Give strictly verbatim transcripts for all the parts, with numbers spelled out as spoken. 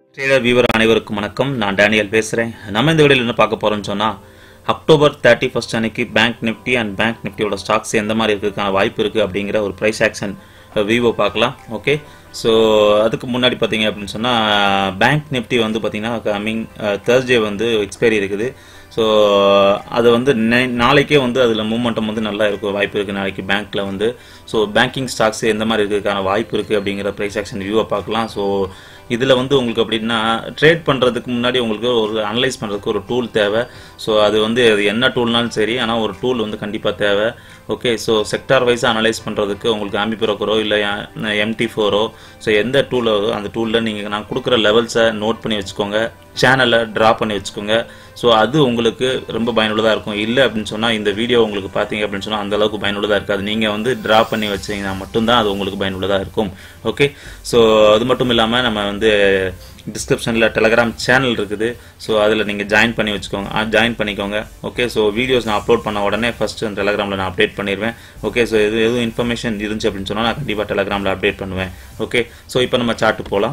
Trader viewer அனைவருக்கும் வணக்கம். நான் டேனியல் பேசுகிறேன். நம்ம இந்த வீடியோவில் என்ன பார்க்க போகிறோம்னு சொன்னால், அக்டோபர் தேர்ட்டி ஃபர்ஸ்ட் அன்னைக்கு பேங்க் நிஃப்டி அண்ட் பேங்க் நிஃப்டியோட ஸ்டாக்ஸ் எந்த மாதிரி இருக்கிறதுக்கான வாய்ப்பு இருக்குது அப்படிங்கிற ஒரு ப்ரைஸ் ஆக்ஷன் வியூவை பார்க்கலாம். ஓகே, ஸோ அதுக்கு முன்னாடி பார்த்தீங்க அப்படின்னு சொன்னால், பேங்க் நிஃப்டி வந்து பார்த்திங்கன்னா கம்மிங் தேர்ஸ்டே வந்து எக்ஸ்பைரி இருக்குது. ஸோ அது வந்து நாளைக்கே வந்து அதில் மூமெண்டம் வந்து நல்லா இருக்கும் வாய்ப்பு இருக்குது நாளைக்கு பேங்க்கில் வந்து. ஸோ பேங்கிங் ஸ்டாக்ஸ் எந்த மாதிரி இருக்கிறதுக்கான வாய்ப்பு இருக்குது அப்படிங்கிற ப்ரைஸ் ஆக்ஷன் வியூவை பார்க்கலாம். ஸோ இதில் வந்து உங்களுக்கு அப்படின்னா ட்ரேட் பண்ணுறதுக்கு முன்னாடி உங்களுக்கு ஒரு அனலைஸ் பண்ணுறதுக்கு ஒரு டூல் தேவை. ஸோ அது வந்து அது என்ன டூல்னாலும் சரி, ஆனால் ஒரு டூல் வந்து கண்டிப்பாக தேவை. ஓகே, ஸோ செக்டார் வைஸாக அனலைஸ் பண்ணுறதுக்கு உங்களுக்கு ஆம்பி ப்ரோக்கரோ இல்லை எம்டி ஃபோரோ ஸோ எந்த டூலோ அந்த டூலில் நீங்கள் நான் கொடுக்குற லெவல்ஸை நோட் பண்ணி வச்சுக்கோங்க, சேனலை ட்ரா பண்ணி வச்சுக்கோங்க. ஸோ அது உங்களுக்கு ரொம்ப பயனுள்ளதாக இருக்கும். இல்லை அப்படின்னு சொன்னால் இந்த வீடியோ உங்களுக்கு பார்த்தீங்க அப்படின்னு சொன்னால் அந்தளவுக்கு பயனுள்ளதாக இருக்காது. நீங்கள் வந்து ட்ரா பண்ணி வச்சிங்கன்னா மட்டும்தான் அது உங்களுக்கு பயனுள்ளதாக இருக்கும். ஓகே, ஸோ அது மட்டும் இல்லாமல் நம்ம வந்து டிஸ்கிரிப்ஷனில் டெலகிராம் சேனல் இருக்குது. ஸோ அதில் நீங்கள் ஜாயின் பண்ணி வச்சுக்கோங்க, ஜாயின் பண்ணிக்கோங்க. ஓகே, ஸோ வீடியோஸ் நான் அப்லோட் பண்ண உடனே ஃபஸ்ட்டு அந்த டெலகிராமில் நான் அப்டேட் பண்ணிடுவேன். ஓகே, ஸோ எது எதுவும் இன்ஃபர்மேஷன் இருந்துச்சு அப்படின்னு சொன்னால் நான் கண்டிப்பாக டெலகிராமில் அப்டேட் பண்ணுவேன். ஓகே, ஸோ இப்போ நம்ம சார்ட்டு போகலாம்.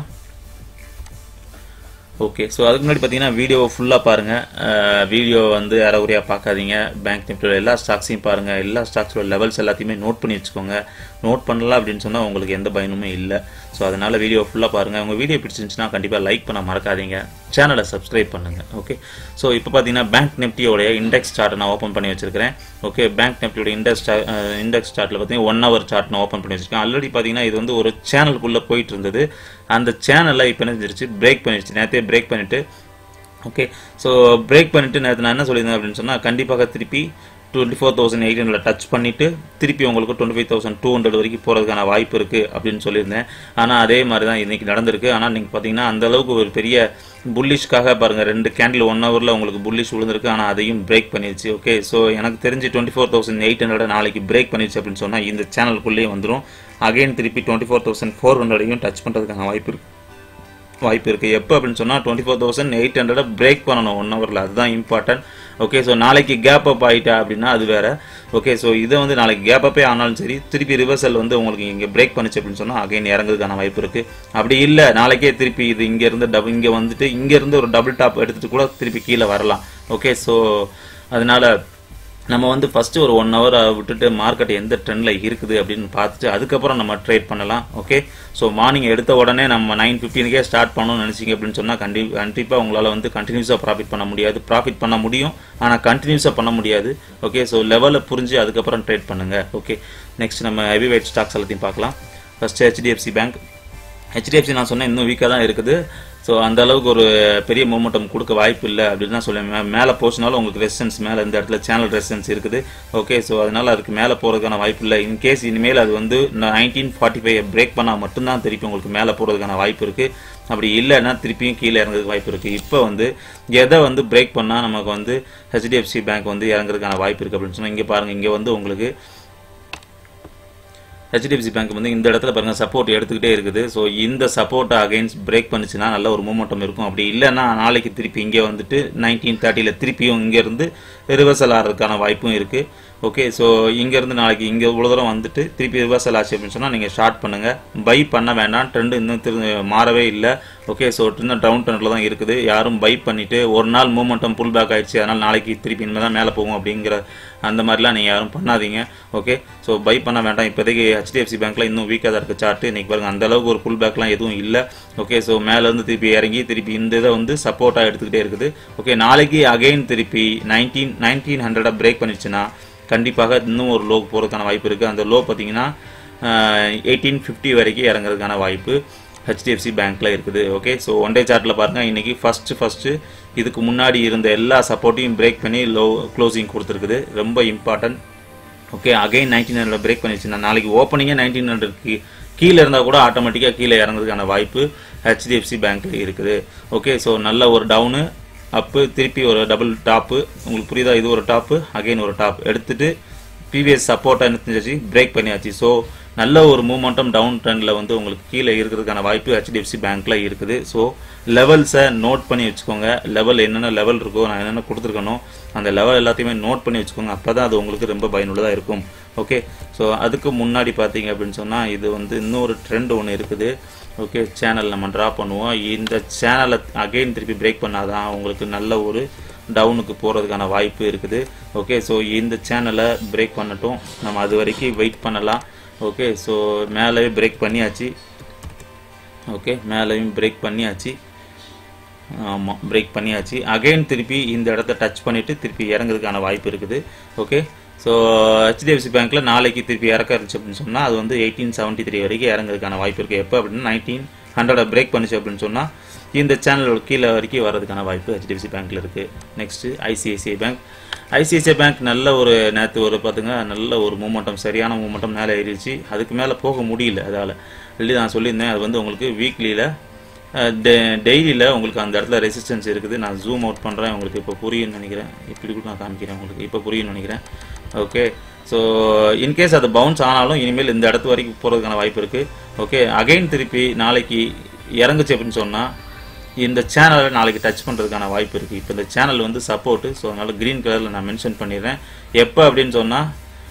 ஓகே, ஸோ அதுக்கு முன்னாடி பார்த்தீங்கன்னா வீடியோவை ஃபுல்லாக பாருங்கள். வீடியோ வந்து அறகுறையாக பார்க்காதீங்க. பேங்க் நிஃப்டியோட எல்லா ஸ்டாக்ஸையும் பாருங்கள். எல்லா ஸ்டாக்ஸோட லெவல்ஸ் எல்லாத்தையுமே நோட் பண்ணி வச்சுக்கோங்க. நோட் பண்ணலாம் அப்படின்னு சொன்னால் உங்களுக்கு எந்த பயனுமே இல்லை. ஸோ அதனால் வீடியோ ஃபுல்லாக பாருங்கள். உங்கள் வீடியோ பிடிச்சிருந்துச்சுன்னா கண்டிப்பாக லைக் பண்ண மறக்காதீங்க, சேனலை சப்ஸ்கிரைப் பண்ணுங்கள். ஓகே, ஸோ இப்போ பார்த்தீங்கன்னா பேங்க் நிஃப்டியோடைய இண்டெக்ஸ் சார்ட்டை நான் ஓப்பன் பண்ணி வச்சிருக்கிறேன். ஓகே, பேங்க் நிஃப்டியோட இண்டெக்ஸ் இண்டெக்ஸ் சார்ட்டில் பார்த்தீங்கன்னா ஒன் ஹவர் சார்ட் நான் ஓப்பன் பண்ணி வச்சிருக்கேன். ஆல்ரெடி பார்த்தீங்கன்னா இது வந்து ஒரு சேனலுக்குள்ளே போயிட்டு இருந்தது. அந்த சேனலில் இப்போ என்ன பிரேக் பண்ணிடுச்சு, நேரத்தையே பிரேக் பண்ணிவிட்டு. ஓகே, ஸோ பிரேக் பண்ணிவிட்டு நேரத்தை நான் என்ன சொல்லியிருந்தேன் அப்படின்னு சொன்னால், கண்டிப்பாக திருப்பி twenty four thousand eight hundred touch பண்ணிவிட்டு திருப்பி உங்களுக்கு twenty five thousand two hundred வரைக்கும் போகிறதுக்கான வாய்ப்பு இருக்குது அப்படின்னு சொல்லியிருந்தேன். ஆனால் அதே மாதிரி தான் இன்றைக்கி நடந்திருக்கு. ஆனால் நீங்கள் பார்த்தீங்கன்னா அந்தளவுக்கு ஒரு பெரிய புல்லிஷ்காக பாருங்கள், ரெண்டு கேண்டில் ஒன் ஹவரில் உங்களுக்கு புல்லிஷ் விழுந்திருக்கு. ஆனால் அதையும் பிரேக் பண்ணிடுச்சு. ஓகே, ஸோ எனக்கு தெரிஞ்சு twenty four thousand eight hundred நாளைக்கு பிரேக் பண்ணிடுச்சு அப்படின்னு சொன்னால் இந்த சேனலுக்குள்ளேயே வந்துடும். அகைன் திருப்பி டுவெண்ட்டி ஃபோர் தௌசண்ட் ஃபோர் ஹண்ட்ரடையும் டச் பண்ணுறதுக்கான வாய்ப்பு இருக்குது வாய்ப்பு இருக்குது எப்போ அப்படின்னு சொன்னால் டுவெண்ட்டி ஃபோர் தௌசண்ட் எயிட் ஹண்ட்ரடை பிரேக் பண்ணணும் ஒன் ஹவரில். அதுதான் இம்பார்ட்டன்ட். ஓகே, ஸோ நாளைக்கு கேப் அப் ஆகிட்டா அப்படின்னா அது வேறு. ஓகே, ஸோ இதை வந்து நாளைக்கு கேப் அப்பே ஆனாலும் சரி, திருப்பி ரிவர்சல் வந்து உங்களுக்கு இங்கே பிரேக் பண்ணிச்சு அப்படின்னு சொன்னால் அகைன் இறங்குறதுக்கான வாய்ப்பு இருக்குது. அப்படி இல்லை நாளைக்கே திருப்பி இது இங்கேருந்து டபுள் இங்கே வந்துட்டு இங்கேருந்து ஒரு டபுள் டாப் எடுத்துகிட்டு கூட திருப்பி கீழே வரலாம். ஓகே, ஸோ அதனால் நம்ம வந்து ஃபஸ்ட்டு ஒரு ஒன் ஹவர் விட்டுட்டு மார்க்கெட் எந்த ட்ரெண்டில் இருக்குது அப்படின்னு பார்த்துட்டு அதுக்கப்புறம் நம்ம ட்ரேட் பண்ணலாம். ஓகே, ஸோ மார்னிங் எடுத்த உடனே நம்ம நைன் ஃபிஃப்டீனுக்கே ஸ்டார்ட் பண்ணணும்னு நினச்சிங்க அப்படின்னு சொன்னால் கண்டி கண்டிப்பாக உங்களால் வந்து கண்டினியூஸாக ப்ராஃபிட் பண்ண முடியாது. ப்ராஃபிட் பண்ண முடியும், ஆனால் கண்டினியூஸாக பண்ண முடியாது. ஓகே, ஸோ லெவலை புரிஞ்சு அதுக்கப்புறம் ட்ரேட் பண்ணுங்கள். ஓகே, நெக்ஸ்ட் நம்ம ஹெவி வெயிட் ஸ்டாக்ஸ் எல்லாத்தையும் பார்க்கலாம். First HDFC bank. ஹெச்டிஎஃப்சி நான் சொன்னேன் இன்னும் வீக்காக தான் இருக்குது. ஸோ அந்த அளவுக்கு ஒரு பெரிய மூமெண்டம் கொடுக்க வாய்ப்பு இல்லை அப்படின்னு தான் சொல்லுவேன். மேலே போச்சுனாலும் உங்களுக்கு ரெசிஸ்டன்ஸ் மேலே இந்த இடத்துல சேனல் ரெசிஸ்டன்ஸ் இருக்குது. ஓகே, ஸோ அதனால் அதுக்கு மேலே போகிறதுக்கான வாய்ப்பு இல்லை. இன்கேஸ் இனிமேல் அது வந்து நைன்டீன் ஃபார்ட்டி ஃபைவ் பிரேக் பண்ணால் மட்டும்தான் திருப்பி உங்களுக்கு மேலே போகிறதுக்கான வாய்ப்பு இருக்குது. அப்படி இல்லைன்னா திருப்பியும் கீழே இறங்குறதுக்கு வாய்ப்பு இருக்குது. இப்போ வந்து எதை வந்து பிரேக் பண்ணால் நமக்கு வந்து ஹெச்டிஎஃப்சி பேங்க் வந்து இறங்குறதுக்கான வாய்ப்பு இருக்குது அப்படின்னு சொன்னால், இங்கே பாருங்கள், இங்கே வந்து உங்களுக்கு ஹெச்டிஎஃப்சி பேங்க் வந்து இந்த இடத்துல பாருங்கள் சப்போர்ட் எடுத்துக்கிட்டே இருக்குது. ஸோ இந்த சப்போர்ட்டை அகைன்ஸ்ட் பிரேக் பண்ணிச்சுன்னா நல்ல ஒரு மூமெண்டம் இருக்கும். அப்படி இல்லைன்னா நாளைக்கு திருப்பி இங்கே வந்துட்டு நைன்டீன் தேர்ட்டியில் திருப்பியும் இங்கேருந்து ரிவர்சல் ஆகிறதுக்கான வாய்ப்பும் இருக்குது. ஓகே, ஸோ இங்கேருந்து நாளைக்கு இங்கே இவ்வளோ தூரம் வந்துட்டு திருப்பி ரிவர்சல் ஆச்சு அப்படின்னு சொன்னால் நீங்கள் ஸ்டார்ட் பண்ணுங்கள். பை பண்ண வேண்டாம், ட்ரெண்டு இன்னும் திரு மாறவே இல்லை. ஓகே, ஸோ இன்னும் டவுன் ட்ரெண்டில் தான் இருக்குது. யாரும் பை பண்ணிவிட்டு ஒரு நாள் மூமெண்டம் புல் பேக் ஆகிடுச்சு அதனால் நாளைக்கு திருப்பி இனிமேல் தான் மேலே போகும் அப்படிங்கிற அந்த மாதிரிலாம் நீங்கள் யாரும் பண்ணாதீங்க. ஓகே, ஸோ பை பண்ண வேண்டாம். இப்போதைக்கு ஹெச்டிஎஃப்சி பேங்க்கில் இன்னும் வீக்காக தான் இருக்குது சார்ட்டு. இன்றைக்கி பாருங்கள் அந்தளவுக்கு ஒரு புல் பேக்லாம் எதுவும் இல்லை. ஓகே, ஸோ மேலேருந்து திருப்பி இறங்கி திருப்பி இந்த இதை வந்து சப்போர்ட்டாக எடுத்துக்கிட்டே இருக்குது. ஓகே, நாளைக்கு அகைன் திருப்பி நைன்டீன் நைன்டீன் ஹண்ட்ரடாக பிரேக் பண்ணிடுச்சுன்னா கண்டிப்பாக இன்னும் ஒரு லோ போகிறதுக்கான வாய்ப்பு இருக்குது. அந்த லோ பார்த்தீங்கன்னா எயிட்டீன் ஃபிஃப்டி வரைக்கும் இறங்குறதுக்கான வாய்ப்பு ஹெச்டிஎஃப்சி பேங்க்கில் இருக்குது. ஓகே, ஸோ ஒன் டே சார்ட்டில் பாருங்கள், இன்றைக்கி ஃபஸ்ட்டு ஃபஸ்ட்டு இதுக்கு முன்னாடி இருந்த எல்லா சப்போர்ட்டையும் பிரேக் பண்ணி லோ க்ளோசிங் கொடுத்துருக்குது. ரொம்ப important. Okay, again nineteen hundred break பண்ணிடுச்சுன்னா நாளைக்கு ஓப்பனிங்கே நைன்டீன் ஹண்ட்ரட்க்கு கீழே இருந்தால் கூட ஆட்டோமேட்டிக்காக கீழே இறங்குறதுக்கான வாய்ப்பு ஹெச்டிஎஃப்சி பேங்க்கில் இருக்குது. ஓகே, ஸோ நல்ல ஒரு டவுனு அப்பு திருப்பி ஒரு டபுள் டாப்பு, உங்களுக்கு புரியுதா? இது ஒரு டாப்பு, அகைன் ஒரு டாப் எடுத்துகிட்டு ப்ரீவியஸ் சப்போர்ட்டாக என்ன செஞ்சாச்சு பிரேக் பண்ணியாச்சு. ஸோ நல்ல ஒரு மூமெண்டம் டவுன் ட்ரெண்டில் வந்து உங்களுக்கு கீழே இருக்கிறதுக்கான வாய்ப்பு ஹெச்டிஎஃப்சி பேங்க்கில் இருக்குது. ஸோ லெவல்ஸை நோட் பண்ணி வச்சுக்கோங்க. லெவல் என்னென்ன லெவல் இருக்கோ நான் என்னென்ன கொடுத்துருக்கணும் அந்த லெவல் எல்லாத்தையுமே நோட் பண்ணி வச்சுக்கோங்க. அப்போ தான் அது உங்களுக்கு ரொம்ப பயனுள்ளதாக இருக்கும். ஓகே, ஸோ அதுக்கு முன்னாடி பார்த்தீங்க அப்படின்னு சொன்னால் இது வந்து இன்னொரு ட்ரெண்ட் ஒன்று இருக்குது. ஓகே, சேனல் நம்ம ட்ரா பண்ணுவோம். இந்த சேனலை அகெயின் திருப்பி பிரேக் பண்ணாதான் உங்களுக்கு நல்ல ஒரு டவுனுக்கு போகிறதுக்கான வாய்ப்பு இருக்குது. ஓகே, ஸோ இந்த சேனலை பிரேக் பண்ணட்டும், நம்ம அது வரைக்கும் வெயிட் பண்ணலாம். ஓகே, ஸோ மேலேயும் பிரேக் பண்ணியாச்சு. ஓகே, மேலேயும் பிரேக் பண்ணியாச்சு. ஆமாம், பிரேக் பண்ணியாச்சு. அகைன் திருப்பி இந்த இடத்த டச் பண்ணிவிட்டு திருப்பி இறங்குறதுக்கான வாய்ப்பு இருக்குது. ஓகே, ஸோ ஹெச்டிஎஃப்சி பேங்க்கில் நாளைக்கு திருப்பி இறக்க இருந்துச்சு அப்படின்னு சொன்னால் அது வந்து எயிட்டீன் செவன்ட்டி த்ரீ வரைக்கும் இறங்குறதுக்கான வாய்ப்பு இருக்குது. எப்போ அப்படின்னா நைன்டீன் ஹண்ட்ரடை பிரேக் பண்ணிச்சு அப்படின்னு சொன்னால் இந்த சேனலோட கீழே வரைக்கும் வர்றதுக்கான வாய்ப்பு ஹெச்டிஎஃப்சி பேங்க்கில் இருக்குது. Next ICICI bank. ICICI bank நல்ல ஒரு நேற்று ஒரு பார்த்துங்க நல்ல ஒரு மூமெண்டம், சரியான மூமெண்டம் மேலே ஏறிடுச்சு. அதுக்கு மேலே போக முடியல. அதால் இல்லை நான் சொல்லியிருந்தேன் அது வந்து உங்களுக்கு வீக்லியில் டெ டெய்லியில் உங்களுக்கு அந்த இடத்துல ரெசிஸ்டன்ஸ் இருக்குது. நான் ஜூம் அவுட் பண்ணுறேன், உங்களுக்கு இப்போ புரியும்னு நினைக்கிறேன். இப்படி கூட நான் காமிக்கிறேன், உங்களுக்கு இப்போ புரியும்னு நினைக்கிறேன். ஓகே, ஸோ இன்கேஸ் அது பவுன்ஸ் ஆனாலும் இனிமேல் இந்த இடத்து வரைக்கும் போகிறதுக்கான வாய்ப்பு இருக்குது. ஓகே, அகைன் திருப்பி நாளைக்கு இறங்குச்சு அப்படின்னு சொன்னால் இந்த சேனலை நாளைக்கு டச் பண்ணுறதுக்கான வாய்ப்பு இருக்குது. இப்போ இந்த சேனல் வந்து சப்போர்ட்டு, ஸோ அதனால் க்ரீன் கலரில் நான் மென்ஷன் பண்ணிடுறேன். எப்போ அப்படின்னு சொன்னால்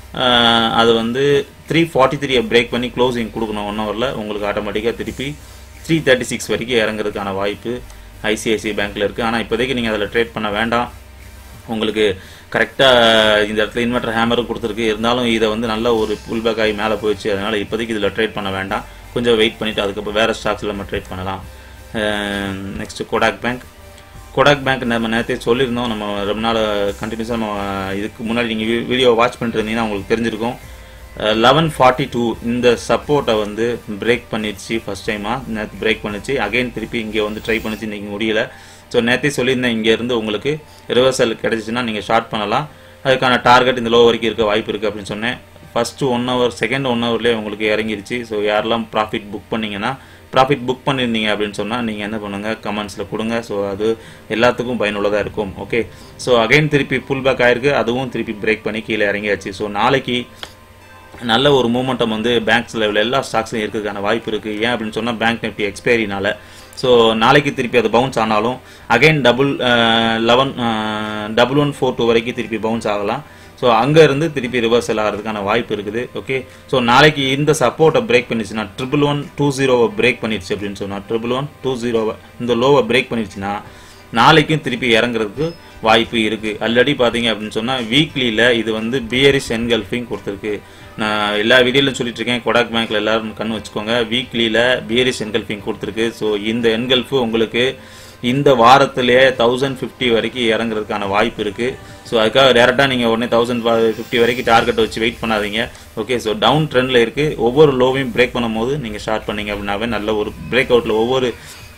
அது வந்து த்ரீ ஃபார்ட்டி த்ரீயை பிரேக் பண்ணி க்ளோசிங் கொடுக்கணும். ஒன் ஹவரில் உங்களுக்கு ஆட்டோமேட்டிக்காக திருப்பி த்ரீ தேர்ட்டி சிக்ஸ் வரைக்கும் இறங்குறதுக்கான வாய்ப்பு ஐசிஐசிஐ பேங்க்கில் இருக்குது. ஆனால் இப்போதைக்கு நீங்கள் அதில் ட்ரேட் பண்ண வேண்டாம். உங்களுக்கு கரெக்டாக இந்த இடத்துல இன்வெர்டர் ஹேமரும் கொடுத்துருக்கு. இருந்தாலும் இதை வந்து நல்ல ஒரு புல் பேக் ஆகி மேலே போயிடுச்சு. அதனால் இப்போதைக்கு இதில் ட்ரேட் பண்ண வேண்டாம். கொஞ்சம் வெயிட் பண்ணிவிட்டு அதுக்கப்புறம் வேறு ஸ்டாக்ஸில் நம்ம ட்ரேட் பண்ணலாம். Next Kotak bank. Kotak bank நம்ம நேரத்தையே சொல்லியிருந்தோம். நம்ம ரொம்ப நாள் கண்டினியூஸாக நம்ம இதுக்கு முன்னாடி நீங்கள் வீடியோ வாட்ச் பண்ணிட்டு இருந்தீங்கன்னா உங்களுக்கு தெரிஞ்சிருக்கும். லெவன் ஃபார்ட்டி டூ இந்த சப்போர்ட்டை வந்து பிரேக் பண்ணிடுச்சு. ஃபஸ்ட் டைமாக நேற்று பிரேக் பண்ணிச்சு. அகைன் திருப்பி இங்கே வந்து ட்ரை பண்ணிச்சு, இன்றைக்கி முடியல. ஸோ நேற்றே சொல்லியிருந்தேன் இங்கேருந்து உங்களுக்கு ரிவர்சல் கிடச்சிச்சின்னா நீங்கள் ஷார்ட் பண்ணலாம். அதுக்கான டார்கெட் இந்த லோ வரைக்கும் இருக்க வாய்ப்பு இருக்குது அப்படின்னு சொன்னேன். First one hour second one ஹவர்லேயே உங்களுக்கு இறங்கிருச்சு. ஸோ யாரெல்லாம் ப்ராஃபிட் புக் பண்ணிங்கன்னா ப்ராஃபிட் புக் பண்ணியிருந்தீங்க அப்படின்னு சொன்னால் நீங்கள் என்ன பண்ணுங்கள், கமெண்ட்ஸில் கொடுங்க. ஸோ அது எல்லாத்துக்கும் பயனுள்ளதாக இருக்கும். ஓகே, ஸோ அகைன் திருப்பி புல் பேக் ஆகிருக்கு, அதுவும் திருப்பி பிரேக் பண்ணி கீழே இறங்கியாச்சு. ஸோ நாளைக்கு நல்ல ஒரு மூமெண்டம் வந்து பேங்க்ஸ் லெவலில் எல்லா ஸ்டாக்ஸும் இருக்கிறதுக்கான வாய்ப்பு இருக்குது. ஏன் அப்படின்னு சொன்னால் பேங்க் நிஃப்டி எக்ஸ்பைரினால. ஸோ நாளைக்கு திருப்பி அது பவுன்ஸ் ஆனாலும் again double eleven double one four two வரைக்கும் திருப்பி பவுன்ஸ் ஆகலாம். ஸோ அங்கேருந்து திருப்பி ரிவர்சல் ஆகிறதுக்கான வாய்ப்பு இருக்குது. ஓகே, ஸோ நாளைக்கு இந்த சப்போர்ட்டை பிரேக் பண்ணிடுச்சுன்னா ட்ரிபிள் ஒன் டூ ஜீரோவை பிரேக் பண்ணிடுச்சு அப்படின்னு சொன்னால் ட்ரிபிள் ஒன் டூ ஜீரோவை இந்த லோவை பிரேக் பண்ணிடுச்சுன்னா நாளைக்கும் திருப்பி இறங்குறதுக்கு வாய்ப்பு இருக்குது. ஆல்ரெடி பார்த்தீங்க அப்படின்னு சொன்னால் வீக்லியில் இது வந்து பியரிஷ் என்கல்ஃபிங் கொடுத்துருக்கு. நான் எல்லா வீடியோலையும் சொல்லிட்டு இருக்கேன், கோடாக் பேங்க்கில் எல்லோரும் கண்ணு வச்சுக்கோங்க. வீக்லியில் பியரிஷ் என்கல்ஃபிங் கொடுத்துருக்கு. ஸோ இந்த என்கல்ஃபு உங்களுக்கு இந்த வாரத்திலே தௌசண்ட் ஃபிஃப்டி வரைக்கும் இறங்குறதுக்கான வாய்ப்பு இருக்குது. ஸோ அதுக்காக டேரெக்டாக நீங்கள் உடனே தௌசண்ட் ஃபிஃப்டி வரைக்கும் டார்கெட் வச்சு வெயிட் பண்ணாதீங்க. ஓகே, ஸோ டவுன் ட்ரெண்டில் இருக்குது. ஒவ்வொரு லோவையும் பிரேக் பண்ணும்போது நீங்கள் ஷார்ட் பண்ணிங்க அப்படின்னாவே நல்ல ஒரு பிரேக் அவுட்டில் ஒவ்வொரு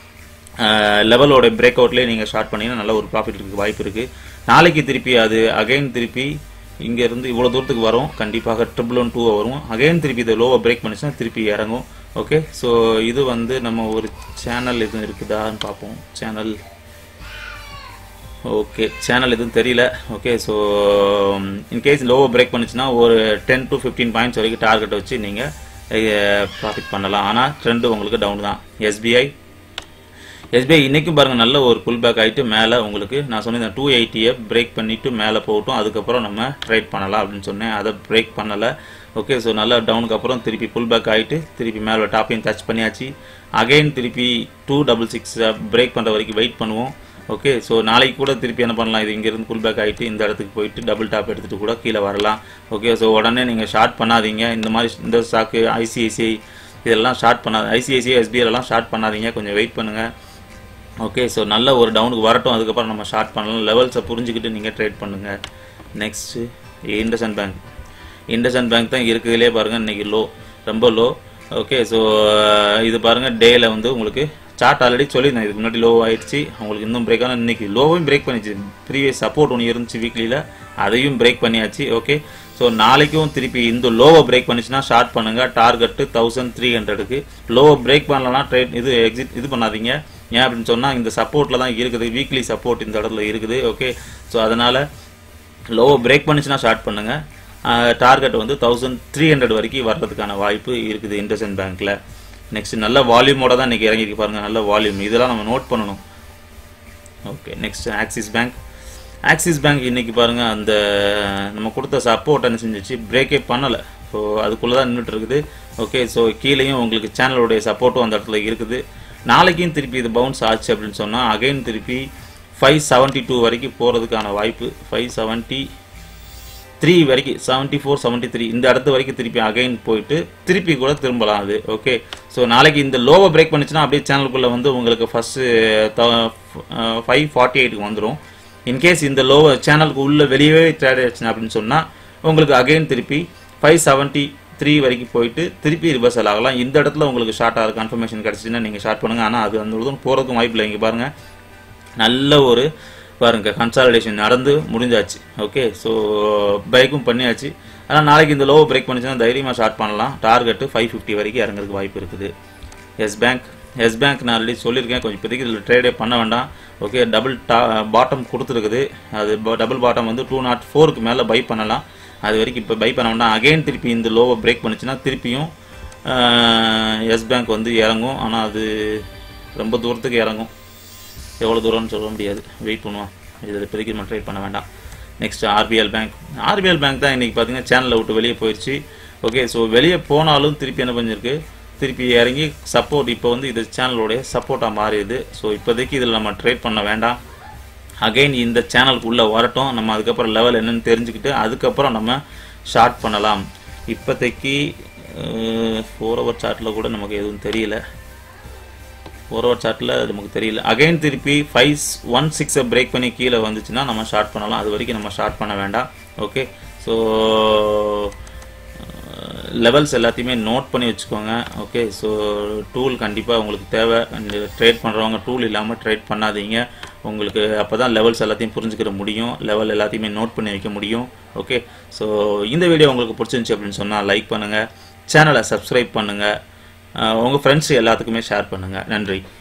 லெவலோட பிரேக் அவுட்லேயே நீங்கள் ஸ்டார்ட் பண்ணிங்கன்னா நல்ல ஒரு ப்ராஃபிட் இருக்குது வாய்ப்பு இருக்குது. நாளைக்கு திருப்பி அது அகைன் திருப்பி இங்கேருந்து இவ்வளோ தூரத்துக்கு வரும். கண்டிப்பாக ட்ரிபிள் ஒன் டூ வரும். அகைன் திருப்பி இதை லோவை பிரேக் பண்ணிச்சுன்னா திருப்பி இறங்கும். ஓகே, ஸோ இது வந்து நம்ம ஒரு சேனல் எதுவும் இருக்குதான்னு பார்ப்போம். சேனல் ஓகே, சேனல் எதுவும் தெரியல. ஓகே, ஸோ இன்கேஸ் லோவை பிரேக் பண்ணிச்சுன்னா ஒரு டென் டு ஃபிஃப்டீன் பாயிண்ட்ஸ் வரைக்கும் டார்கெட் வச்சு நீங்கள் ப்ராஃபிட் பண்ணலாம். ஆனால் ட்ரெண்டு உங்களுக்கு டவுன் தான். எஸ்பிஐ எஸ்பிஐ இன்றைக்கும் பாருங்கள் நல்ல ஒரு புல் பேக் ஆகிட்டு மேலே உங்களுக்கு நான் சொன்னேன் டூ எயிட்டியை பிரேக் பண்ணிவிட்டு மேலே போகட்டும், அதுக்கப்புறம் நம்ம ட்ரேட் பண்ணலாம் அப்படின்னு சொன்னேன். அதை பிரேக் பண்ணலை. ஓகே, ஸோ நல்லா டவுனுக்கு அப்புறம் திருப்பி புல் பேக் ஆகிட்டு திருப்பி மேலே டாப்பையும் டச் பண்ணியாச்சு. அகைன் திருப்பி டூ டபுள் சிக்ஸ் பிரேக் பண்ணுற வரைக்கும் வெயிட் பண்ணுவோம். ஓகே, ஸோ நாளைக்கு கூட திருப்பி என்ன பண்ணலாம், இது இங்கேருந்து புல் பேக் ஆகிட்டு இந்த இடத்துக்கு போயிட்டு டபுள் டாப் எடுத்துகிட்டு கூட கீழே வரலாம். ஓகே, ஸோ உடனே நீங்கள் ஷார்ட் பண்ணாதீங்க. இந்த மாதிரி இந்த ஸ்டாக்கு ஐசிஐசிஐ இதெல்லாம் ஷார்ட் பண்ணாது, ஐசிஐசிஐ எஸ்பிஐலாம் ஷார்ட் பண்ணாதீங்க, கொஞ்சம் வெயிட் பண்ணுங்கள். ஓகே, ஸோ நல்ல ஒரு டவுனுக்கு வரட்டும், அதுக்கப்புறம் நம்ம ஷார்ட் பண்ணலாம். லெவல்ஸை புரிஞ்சுக்கிட்டு நீங்கள் ட்ரேட் பண்ணுங்கள். Next IndusInd bank. IndusInd bank தான் இருக்கிறதுலே பாருங்கள் இன்றைக்கி லோ, ரொம்ப லோ. ஓகே, ஸோ இது பாருங்கள் டேயில் வந்து உங்களுக்கு சார்ட் ஆல்ரெடி சொல்லியிருந்தேன், இதுக்கு முன்னாடி லோ ஆகிடுச்சு, உங்களுக்கு இன்னும் பிரேக் ஆனால் இன்றைக்கி லோவையும் பிரேக் பண்ணிச்சு. ப்ரீவியஸ் சப்போர்ட் ஒன்று இருந்துச்சு வீக்லியில், அதையும் பிரேக் பண்ணியாச்சு. ஓகே, ஸோ நாளைக்கும் திருப்பி இந்த லோவை பிரேக் பண்ணிச்சுன்னா ஷார்ட் பண்ணுங்கள். டார்கெட்டு தௌசண்ட் த்ரீ ஹண்ட்ரடுக்கு. லோவை பிரேக் பண்ணலாம் ட்ரேட் இது எக்ஸிட் இது பண்ணாதீங்க. ஏன் அப்படின்னு சொன்னால் இந்த சப்போர்ட்டில் தான் இருக்குது, வீக்லி சப்போர்ட் இந்த இடத்துல இருக்குது. ஓகே, ஸோ அதனால் லோவை பிரேக் பண்ணிச்சுன்னா ஷார்ட் பண்ணுங்கள். டார்கெட் வந்து தௌசண்ட் த்ரீ ஹண்ட்ரட் வரைக்கும் வர்றதுக்கான வாய்ப்பு இருக்குது இண்டஸ்இண்ட் பேங்க்கில். நெக்ஸ்ட் நல்ல வால்யூமோட தான் இன்றைக்கி இறங்கிருக்கு பாருங்கள், நல்ல வால்யூம், இதெல்லாம் நம்ம நோட் பண்ணணும். Okay, next Axis bank. Axis bank இன்றைக்கி பாருங்கள் அந்த நம்ம கொடுத்த சப்போர்ட் என்ன செஞ்சிச்சு, பிரேக்கே பண்ணலை. ஸோ அதுக்குள்ளே தான் நின்றுட்டு இருக்குது. ஓகே, ஸோ கீழேயும் உங்களுக்கு சேனலுடைய சப்போர்ட்டும் அந்த இடத்துல இருக்குது. நாளைக்கும் திருப்பி இது பவுன்ஸ் ஆச்சு அப்படின்னு சொன்னால் அகைன் திருப்பி ஃபைவ் செவன்ட்டி டூ வரைக்கும் போகிறதுக்கான வாய்ப்பு, ஃபைவ் செவன்ட்டி த்ரீ வரைக்கும், செவன்ட்டி ஃபோர் செவன்ட்டி த்ரீ இந்த இடத்து வரைக்கும் திருப்பி அகைன் போயிட்டு திருப்பி கூட திரும்பலாம் அது. ஓகே, ஸோ நாளைக்கு இந்த லோவை பிரேக் பண்ணிச்சுன்னா அப்படியே சேனலுக்குள்ளே வந்து உங்களுக்கு ஃபஸ்ட்டு ஃபைவ் ஃபார்ட்டி எயிட்டுக்கு வந்துடும். இன்கேஸ் இந்த லோவை சேனலுக்கு உள்ளே வெளியே ட்ரேட் ஆயிடுச்சுன்னா அப்படின்னு சொன்னால் உங்களுக்கு அகைன் திருப்பி ஃபைவ் செவன்ட்டி த்ரீ வரைக்கும் போயிட்டு திருப்பி ரிவர்சல் ஆகலாம். இந்த இடத்துல உங்களுக்கு ஷார்ட் ஆகிற கன்ஃபர்மேஷன் கிடச்சிச்சின்னா நீங்கள் ஷார்ட் பண்ணுங்கள். ஆனால் அது அந்த இதுவும் போகிறதுக்கும் வாய்ப்பு இல்லை. இங்கே பாருங்கள் நல்ல ஒரு பாருங்கள் கன்சாலிடேஷன் நடந்து முடிஞ்சாச்சு. ஓகே, ஸோ பைக்கும் பண்ணியாச்சு. ஆனால் நாளைக்கு இந்த லோவை பிரேக் பண்ணிச்சுன்னா தைரியமாக ஷார்ட் பண்ணலாம். டார்கெட்டு ஃபைவ் ஃபிஃப்டி வரைக்கும் இறங்குறதுக்கு வாய்ப்பு இருக்குது. எஸ் பேங்க் எஸ் பேங்க் நான் ஆல்ரெடி சொல்லியிருக்கேன், கொஞ்சம் இப்போதைக்கு இதில் ட்ரேடே பண்ண வேண்டாம். ஓகே, டபுள் டா பாட்டம் கொடுத்துருக்குது. அது டபுள் பாட்டம் வந்து டூ நாட் ஃபோருக்கு மேலே பை பண்ணலாம். அது வரைக்கும் இப்போ பை பண்ண வேண்டாம். அகைன் திருப்பி இந்த லோவை பிரேக் பண்ணிச்சுன்னா திருப்பியும் எஸ் பேங்க் வந்து இறங்கும். ஆனால் அது ரொம்ப தூரத்துக்கு இறங்கும், எவ்வளோ தூரம்னு சொல்ல முடியாது, வெயிட் பண்ணுவோம். இதில் இப்போதைக்கு நம்ம ட்ரேட் பண்ண வேண்டாம். Next RBL bank. RBL bank தான் இன்றைக்கி பார்த்தீங்கன்னா சேனலை விட்டு வெளியே போயிடுச்சு. ஓகே, ஸோ வெளியே போனாலும் திருப்பி என்ன பண்ணிருக்கு, திருப்பி இறங்கி சப்போர்ட் இப்போ வந்து இது சேனலோடைய சப்போர்ட்டாக மாறிடுது. ஸோ இப்போதைக்கு இதில் நம்ம ட்ரேட் பண்ண வேண்டாம். அகைன் இந்த சேனலுக்கு உள்ளே வரட்டும், நம்ம அதுக்கப்புறம் லெவல் என்னென்னு தெரிஞ்சுக்கிட்டு அதுக்கப்புறம் நம்ம ஷார்ட் பண்ணலாம். இப்போதைக்கு ஃபோர் ஹவர் சார்ட்டில் கூட நமக்கு எதுவும் தெரியல, ஃபோர் ஹவர் சார்ட்டில் நமக்கு தெரியல. அகைன் திருப்பி ஃபைவ் ஒன் சிக்ஸை பிரேக் பண்ணி கீழே வந்துச்சுன்னா நம்ம ஷார்ட் பண்ணலாம். அது வரைக்கும் நம்ம ஷார்ட் பண்ண வேண்டாம். ஓகே, ஸோ லெவல்ஸ் எல்லாத்தையுமே நோட் பண்ணி வச்சுக்கோங்க. ஓகே, ஸோ டூல் கண்டிப்பாக உங்களுக்கு தேவை. ட்ரேட் பண்ணுறவங்க டூல் இல்லாமல் ட்ரேட் பண்ணாதீங்க. உங்களுக்கு அப்போ தான் லெவல்ஸ் எல்லாத்தையும் புரிஞ்சுக்கிற முடியும், லெவல் எல்லாத்தையுமே நோட் பண்ணி வைக்க முடியும். ஓகே, ஸோ இந்த வீடியோ உங்களுக்கு பிடிச்சிருந்துச்சி அப்படின்னு சொன்னால் லைக் பண்ணுங்கள், சேனலை சப்ஸ்கிரைப் பண்ணுங்கள், உங்கள் ஃப்ரெண்ட்ஸ் எல்லாத்துக்குமே ஷேர் பண்ணுங்கள். நன்றி.